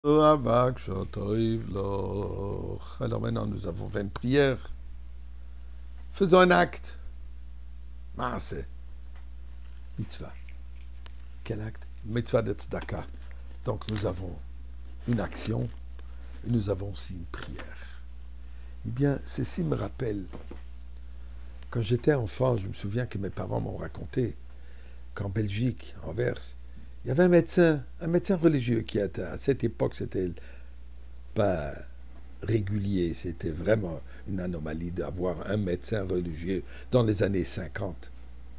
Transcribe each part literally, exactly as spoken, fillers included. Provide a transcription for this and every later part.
Alors maintenant, nous avons fait une prière. Faisons un acte. Ah, c'est mitzvah. Quel acte? Mitzvah de tzedaka. Donc nous avons une action et nous avons aussi une prière. Eh bien, ceci me rappelle, quand j'étais enfant, je me souviens que mes parents m'ont raconté qu'en Belgique, en Anvers, il y avait un médecin, un médecin religieux qui était, à cette époque, c'était pas régulier, c'était vraiment une anomalie d'avoir un médecin religieux dans les années cinquante.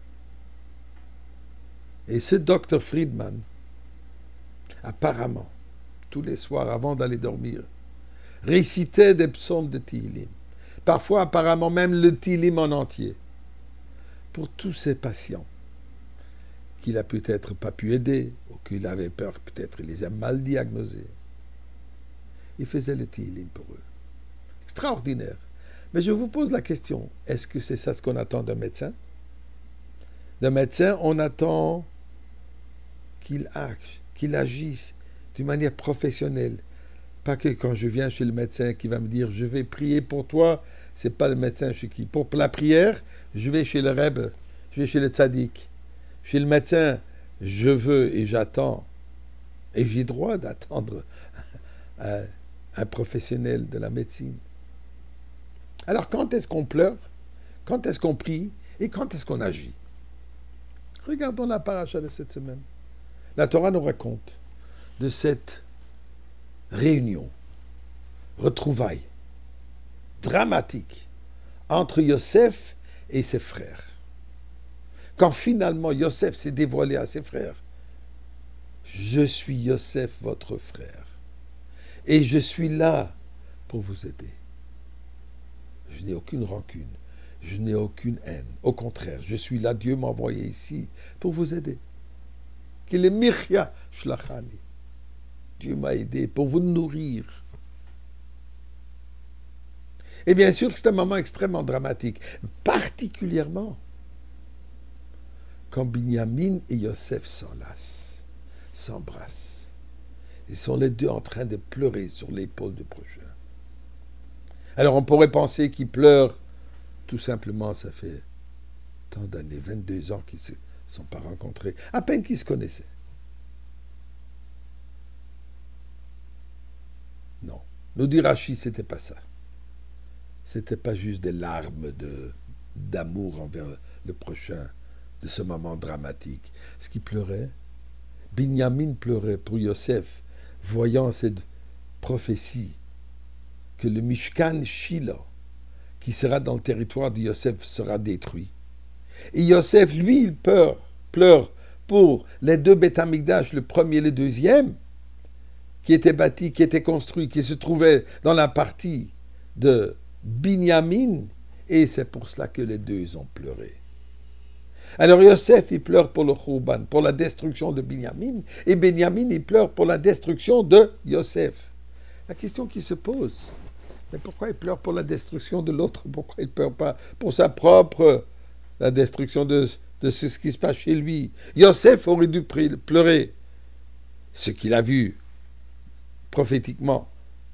Et ce docteur Friedman, apparemment, tous les soirs avant d'aller dormir, récitait des psaumes de Tehillim. Parfois, apparemment, même le Tehillim en entier. Pour tous ces patients qu'il a peut-être pas pu aider, ou qu'il avait peur, peut-être il les a mal diagnosés. Il faisait le Tehillim pour eux. Extraordinaire. Mais je vous pose la question, est-ce que c'est ça ce qu'on attend d'un médecin? D'un médecin, on attend qu'il qu'il agisse d'une manière professionnelle. Pas que quand je viens chez le médecin qui va me dire je vais prier pour toi, c'est pas le médecin chez qui. Pour la prière, je vais chez le Rebbe, je vais chez le tzaddik. Chez le médecin, je veux et j'attends, et j'ai droit d'attendre un, un professionnel de la médecine. Alors quand est-ce qu'on pleure? Quand est-ce qu'on prie? Et quand est-ce qu'on agit? Regardons la paracha de cette semaine. La Torah nous raconte de cette réunion, retrouvaille, dramatique, entre Yosef et ses frères. Quand finalement Yosef s'est dévoilé à ses frères, je suis Yosef, votre frère, et je suis là pour vous aider. Je n'ai aucune rancune, je n'ai aucune haine. Au contraire, je suis là, Dieu m'a envoyé ici pour vous aider. Qu'il est Mirya Shlachani. Dieu m'a aidé pour vous nourrir. Et bien sûr que c'est un moment extrêmement dramatique, particulièrement quand Binyamin et Yosef s'enlacent, s'embrassent. Ils sont les deux en train de pleurer sur l'épaule du prochain. Alors on pourrait penser qu'ils pleurent, tout simplement, ça fait tant d'années, vingt-deux ans qu'ils ne se sont pas rencontrés, à peine qu'ils se connaissaient. Non, nous dit Rashi, c'était pas ça. C'était pas juste des larmes de, d'amour envers le prochain, de ce moment dramatique. Ce qui pleurait, Binyamin pleurait pour Yosef, voyant cette prophétie que le Mishkan Shiloh, qui sera dans le territoire de Yosef, sera détruit. Et Yosef, lui, il pleure, pleure pour les deux Beth Amikdash, le premier et le deuxième, qui étaient bâtis, qui étaient construits, qui se trouvaient dans la partie de Binyamin, et c'est pour cela que les deux ont pleuré. Alors Yosef, il pleure pour le Khouban, pour la destruction de Binyamin, et Binyamin, il pleure pour la destruction de Yosef. La question qui se pose, mais pourquoi il pleure pour la destruction de l'autre? Pourquoi il ne pleure pas pour sa propre, la destruction de, de ce qui se passe chez lui? Yosef aurait dû pleurer ce qu'il a vu prophétiquement,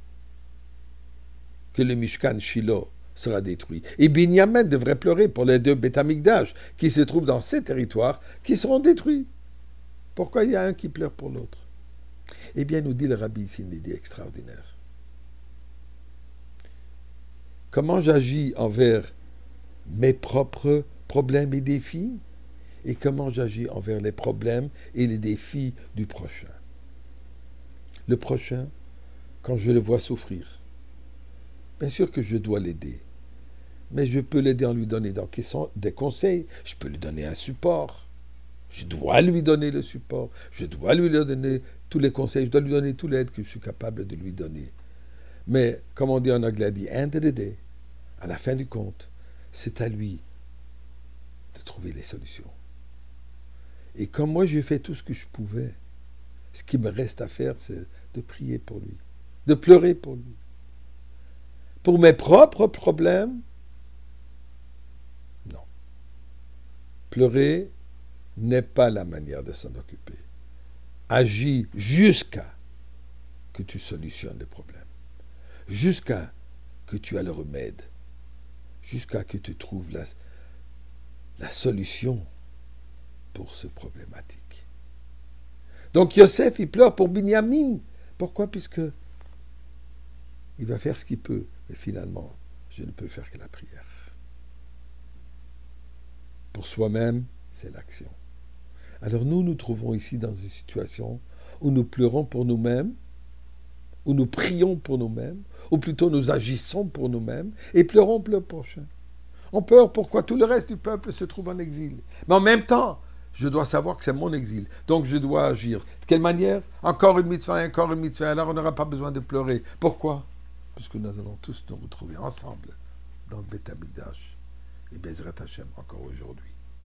que le Mishkan Shiloh sera détruit. Et Binyamin devrait pleurer pour les deux Beth Amikdash qui se trouvent dans ces territoires qui seront détruits. Pourquoi il y a un qui pleure pour l'autre? Eh bien, nous dit le Rabbi ici une idée extraordinaire. Comment j'agis envers mes propres problèmes et défis et comment j'agis envers les problèmes et les défis du prochain. Le prochain, quand je le vois souffrir, bien sûr que je dois l'aider. Mais je peux l'aider en lui donnant des conseils, je peux lui donner un support, je dois lui donner le support, je dois lui donner tous les conseils, je dois lui donner toute l'aide que je suis capable de lui donner. Mais, comme on dit en anglais, the end of the day, à la fin du compte, c'est à lui de trouver les solutions. Et comme moi j'ai fait tout ce que je pouvais, ce qui me reste à faire, c'est de prier pour lui, de pleurer pour lui. Pour mes propres problèmes, non. Pleurer n'est pas la manière de s'en occuper. Agis jusqu'à que tu solutionnes le problème. Jusqu'à que tu aies le remède. Jusqu'à que tu trouves la, la solution pour ce problématique. Donc Yosef, il pleure pour Binyamin. Pourquoi? Puisque il va faire ce qu'il peut, mais finalement, je ne peux faire que la prière. Pour soi-même, c'est l'action. Alors nous, nous trouvons ici dans une situation où nous pleurons pour nous-mêmes, où nous prions pour nous-mêmes, ou plutôt nous agissons pour nous-mêmes, et pleurons pour le prochain. On pleure pourquoi tout le reste du peuple se trouve en exil. Mais en même temps, je dois savoir que c'est mon exil. Donc je dois agir. De quelle manière? Encore une mitzvah, encore une mitzvah. Alors on n'aura pas besoin de pleurer. Pourquoi? Puisque nous allons tous nous retrouver ensemble dans le Beth Amikdash. Et Bezrat Hashem encore aujourd'hui.